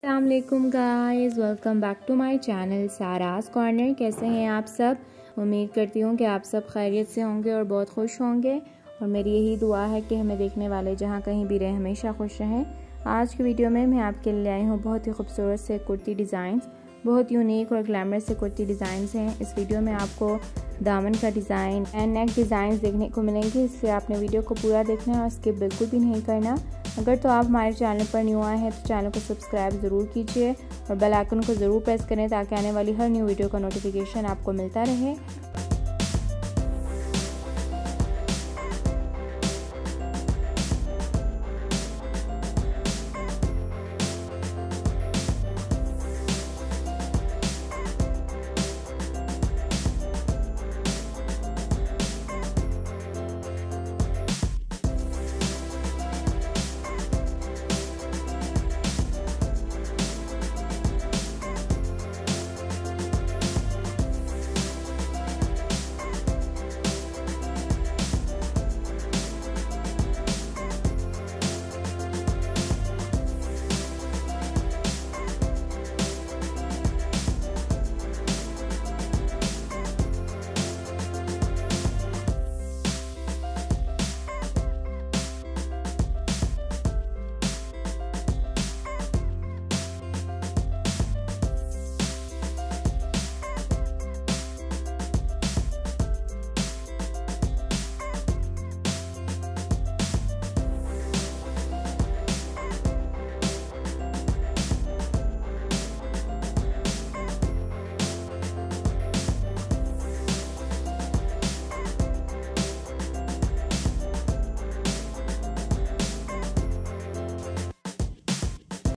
अस्सलामुअलैकुम guys, welcome back to my channel Sara's corner. कैसे हैं आप सब? उम्मीद करती हूँ कि आप सब खैरियत से होंगे और बहुत खुश होंगे और मेरी यही दुआ है कि हमें देखने वाले जहाँ कहीं भी रहें हमेशा खुश रहें। आज की वीडियो में मैं आपके लिए आई हूँ बहुत ही खूबसूरत से कुर्ती डिज़ाइंस, बहुत यूनिक और ग्लैमरस से कुर्ती डिज़ाइंस हैं। इस वीडियो में आपको दामन का डिज़ाइन एंड नेक डिज़ाइन देखने को मिलेंगे, इससे आपने वीडियो को पूरा देखना है और स्किप बिल्कुल भी नहीं करना। अगर तो आप हमारे चैनल पर न्यू आए हैं तो चैनल को सब्सक्राइब ज़रूर कीजिए और बेल आइकन को ज़रूर प्रेस करें ताकि आने वाली हर न्यू वीडियो का नोटिफिकेशन आपको मिलता रहे।